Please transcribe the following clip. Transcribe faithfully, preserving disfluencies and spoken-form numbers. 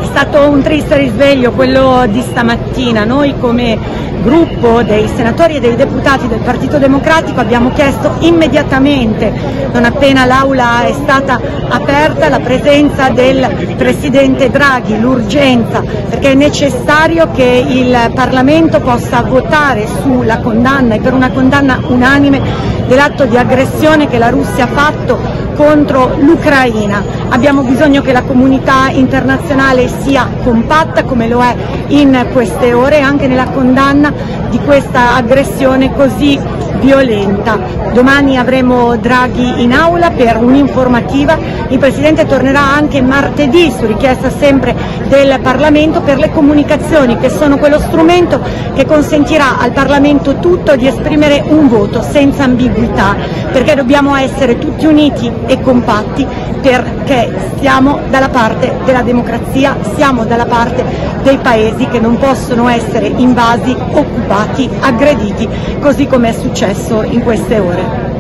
È stato un triste risveglio quello di stamattina. Noi come gruppo dei senatori e dei deputati del Partito Democratico abbiamo chiesto immediatamente, non appena l'aula è stata aperta, la presenza del Presidente Draghi, l'urgenza, perché è necessario che il Parlamento possa votare sulla condanna e per una condanna unanime dell'atto di aggressione che la Russia ha fatto contro l'Ucraina. Abbiamo bisogno che la comunità internazionale sia compatta come lo è in queste ore anche nella condanna di questa aggressione così violenta. Domani avremo Draghi in aula per un'informativa, il Presidente tornerà anche martedì su richiesta sempre del Parlamento per le comunicazioni, che sono quello strumento che consentirà al Parlamento tutto di esprimere un voto senza ambiguità, perché dobbiamo essere tutti uniti e compatti, perché stiamo dalla parte della democrazia, siamo dalla parte dei paesi che non possono essere invasi, occupati, aggrediti, così come è successo in queste ore.